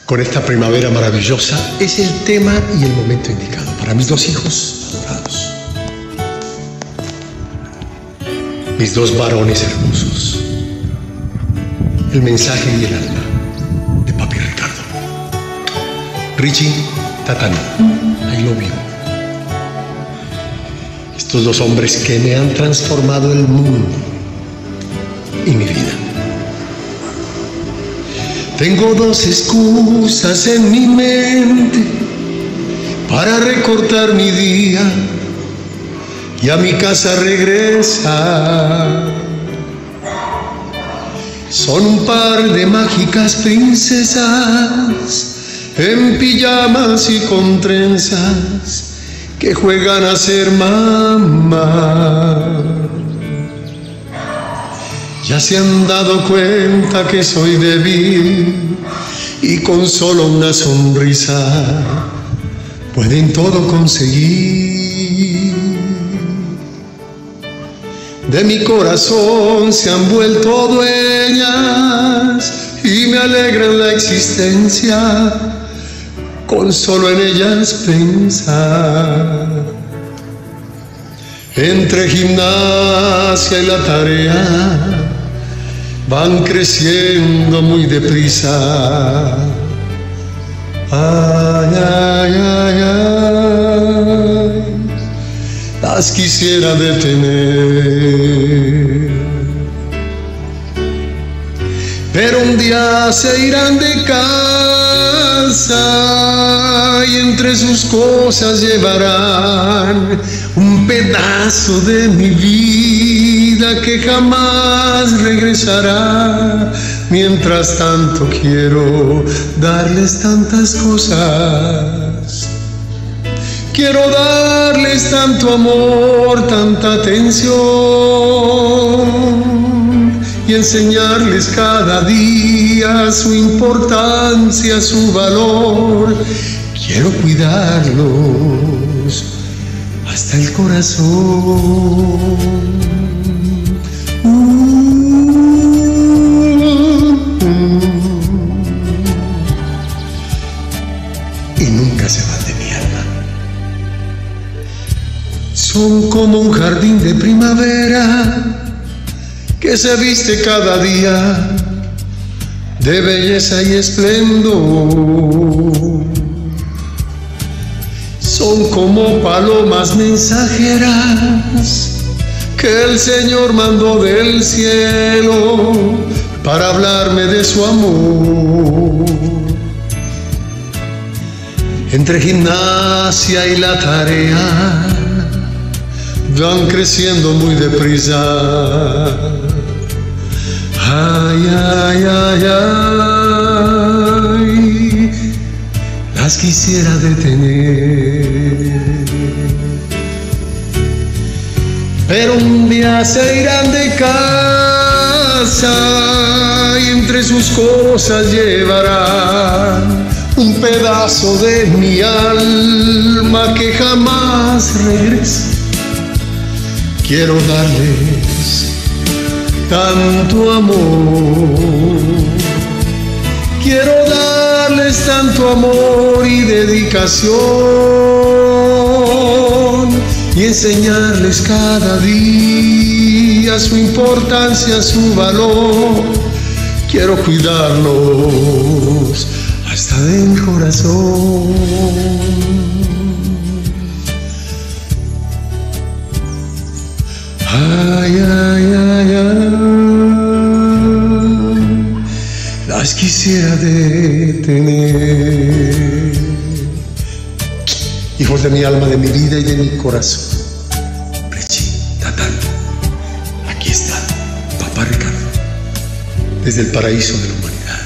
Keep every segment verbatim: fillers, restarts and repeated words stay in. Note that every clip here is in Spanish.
con esta primavera maravillosa, es el tema y el momento indicado para mis dos hijos adorados, mis dos varones hermosos, el mensaje y el alma de papi Ricardo. Richie, Tatán, I love you. Estos dos hombres que me han transformado el mundo y mi vida. Tengo dos excusas en mi mente para recortar mi día y a mi casa regresar. Son un par de mágicas princesas en pijamas y con trenzas que juegan a ser mamá. Ya se han dado cuenta que soy débil y con solo una sonrisa pueden todo conseguir. De mi corazón se han vuelto dueñas y me alegran la existencia con solo en ellas pensar. Entre gimnasia y la tarea van creciendo muy deprisa. Ay, ay, ay, ay, las quisiera detener. Pero un día se irán de casa y entre sus cosas llevarán un pedazo de mi vida que jamás regresará. Mientras tanto quiero darles tantas cosas, quiero darles tanto amor, tanta atención y enseñarles cada día su importancia, su valor. Quiero cuidarlos hasta el corazón. Uh, uh, y nunca se van de mi alma. Son como un jardín de primavera que se viste cada día de belleza y esplendor. Son como palomas mensajeras que el Señor mandó del cielo para hablarme de su amor. Entre gimnasia y la tarea van creciendo muy deprisa. Ay, ay, ay, ay, las quisiera detener. Pero un día se irán de casa y entre sus cosas llevarán un pedazo de mi alma que jamás regresa. Quiero darles tanto amor, quiero darles tanto amor y dedicación y enseñarles cada día su importancia, su valor. Quiero cuidarlos hasta del corazón. Ay, ay, ay, ay, las quisiera detener. Hijos de mi alma, de mi vida y de mi corazón, Richie, Tatán, aquí está papá Ricardo, desde el paraíso de la humanidad,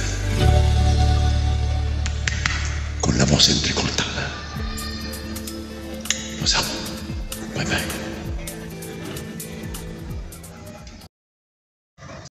con la voz entrecortada. Los amo. Bye bye.